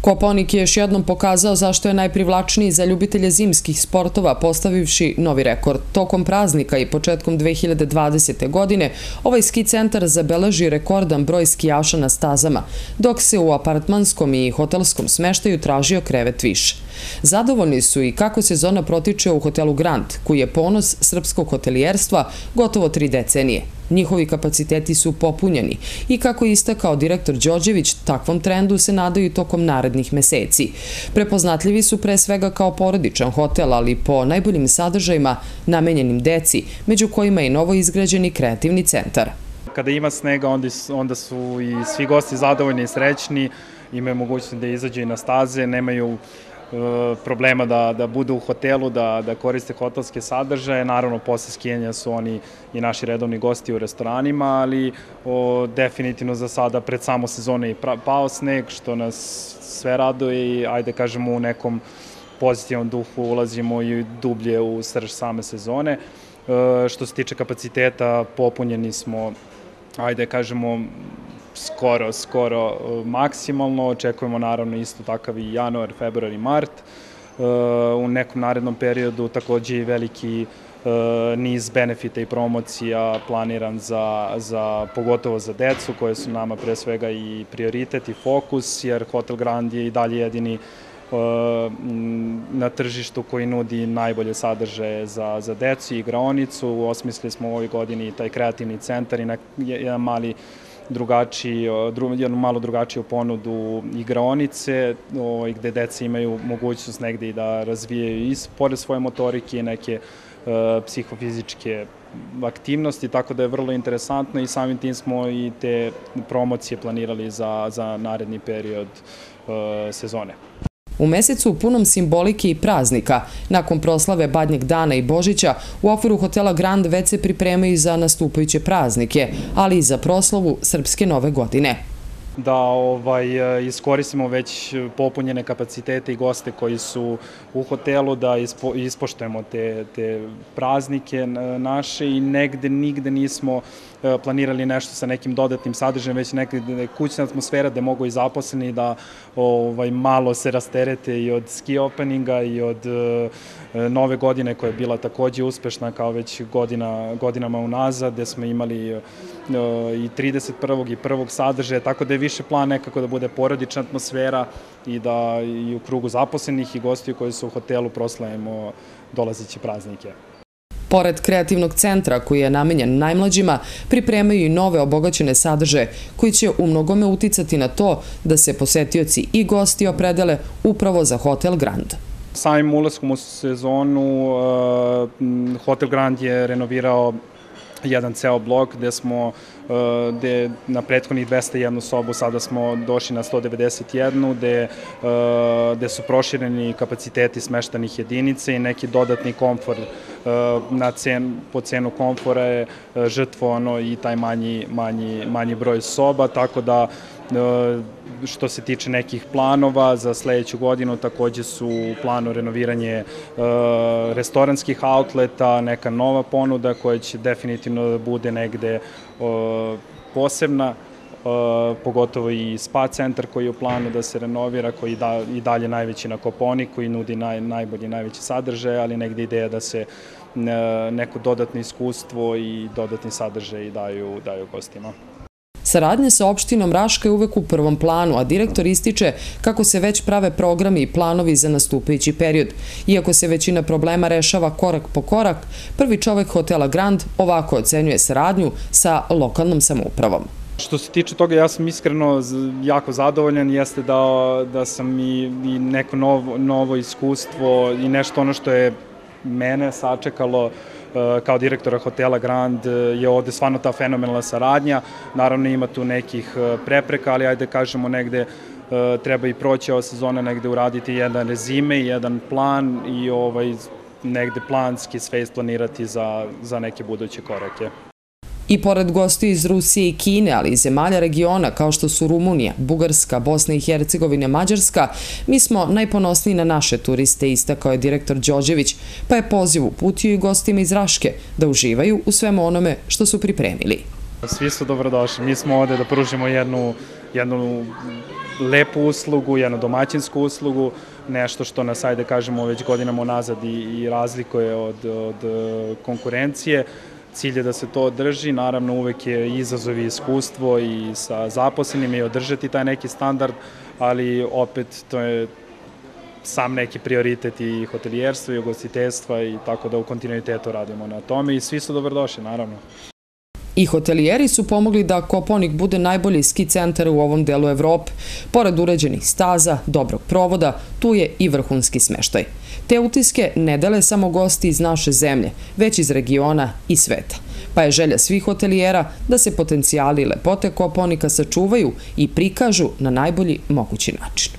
Kopaonik je još jednom pokazao zašto je najprivlačniji za ljubitelje zimskih sportova, postavivši novi rekord. Tokom praznika i početkom 2020. godine ovaj ski centar zabeleži rekordan broj skijaša na stazama, dok se u apartmanskom i hotelskom smeštaju tražio krevet više. Zadovoljni su i kako sezona protiče u hotelu Grand, koji je ponos srpskog hotelijerstva gotovo 3 decenije. Njihovi kapaciteti su popunjeni i kako je istakao direktor Đorđević, takvom trendu se nadaju tokom narednih meseci. Prepoznatljivi su pre svega kao porodičan hotel, ali po najboljim sadržajima namenjenim deci, među kojima je i novo izgrađeni kreativni centar. Kada ima snega, onda su i svi gosti zadovoljni i srećni, imaju mogućnost da izađu i na staze, nemaju problema da budu u hotelu, da koriste hotelske sadržaje. Naravno, posle skijanja su oni i naši redovni gosti u restoranima, ali definitivno za sada pred samo sezone je pao sneg, što nas sve raduje i ajde kažemo u nekom pozitivnom duhu ulazimo i dublje u srž same sezone. Što se tiče kapaciteta, popunjeni smo, ajde kažemo, skoro maksimalno. Očekujemo naravno isto takav i januar, februar i mart. U nekom narednom periodu takođe i veliki niz benefita i promocija planiran pogotovo za decu, koje su nama pre svega i prioritet i fokus, jer Hotel Grand je i dalje jedini na tržištu koji nudi najbolje sadržaje za decu i igraonicu. Osmislili smo u ovoj godini taj kreativni centar i jedan jednu malo drugačiju ponudu igraonice, gde deca imaju mogućnost negde i da razvijaju pored svoje motorike i neke psihofizičke aktivnosti, tako da je vrlo interesantno i samim tim smo i te promocije planirali za naredni period sezone. U mesecu punom simbolike i praznika, nakon proslave Badnjeg dana i Božića, u okviru hotela Grand već se pripremaju za nastupajuće praznike, ali i za proslavu Srpske nove godine. Da iskoristimo već popunjene kapacitete i goste koji su u hotelu, da ispoštujemo te praznike naše i nigde nismo planirali nešto sa nekim dodatnim sadržajem, već neka kućna atmosfera gde mogu i zaposleni da malo se rasterete i od ski openinga i od nove godine koja je bila takođe uspešna kao već godinama unazad, gde smo imali i 31. i 1. sadržaja, tako da je više plan nekako da bude porodična atmosfera i da i u krugu zaposlenih i gostiju koji su u hotelu proslavimo dolazeće praznike. Pored kreativnog centra koji je namenjen najmlađima, pripremaju i nove obogaćene sadržaje koji će u mnogome uticati na to da se posetioci i gosti opredele upravo za Hotel Grand. Samim ulaskom u sezonu Hotel Grand je renovirao jedan ceo blok gde na prethodnih 201 sobu sada smo došli na 191, gde su prošireni kapaciteti smeštenih jedinica i neki dodatni komfor po cenu komfora je žrtvovano i taj manji broj soba, tako da što se tiče nekih planova za sledeću godinu, takođe su u planu renoviranje restoranskih outleta, neka nova ponuda koja će definitivno da bude negde posebna, pogotovo i spa centar koji je u planu da se renovira, koji je i dalje najveći na Kopaoniku, koji nudi najveći sadržaj, ali negde ideja da se neko dodatno iskustvo i dodatni sadržaj daju gostima. Saradnja sa opštinom Raška je uvek u prvom planu, a direktor ističe kako se već prave programi i planovi za nastupajući period. Iako se većina problema rešava korak po korak, prvi čovek hotela Grand ovako ocenjuje saradnju sa lokalnom samoupravom. Što se tiče toga, ja sam iskreno jako zadovoljan, jeste da sam i neko novo iskustvo i nešto ono što je mene sačekalo kao direktora hotela Grand je ovde stvarno ta fenomenalna saradnja. Naravno ima tu nekih prepreka, ali ajde kažemo negde treba i proći ova sezona, negde uraditi jedan rezime i jedan plan i negde planski sve isplanirati za neke buduće korake. I pored gostiju iz Rusije i Kine, ali i zemalja regiona kao što su Rumunija, Bugarska, Bosna i Hercegovina, Mađarska, mi smo najponosniji na naše turiste, istakao je direktor Đorđević, pa je poziv uputio i gostima iz Raške da uživaju u svemu onome što su pripremili. Svi su dobrodošli. Mi smo ovde da pružimo jednu jednu lepu uslugu, jednu domaćinsku uslugu, nešto što nas, ajde kažemo, već godinama unazad i razlikuje od konkurencije. Cilj je da se to održi, naravno uvek je izazov i iskustvo i sa zaposlenima i održati taj neki standard, ali opet to je sam neki prioritet i hotelijerstva i ugostiteljstva i tako da u kontinuitetu radimo na tome i svi su dobrodošli, naravno. I hotelijeri su pomogli da Kopaonik bude najbolji ski centar u ovom delu Evrope. Pored uređenih staza, dobrog provoda, tu je i vrhunski smeštaj. Te utiske ne dele samo gosti iz naše zemlje, već iz regiona i sveta. Pa je želja svih hotelijera da se potencijali i lepote Kopaonika sačuvaju i prikažu na najbolji mogući način.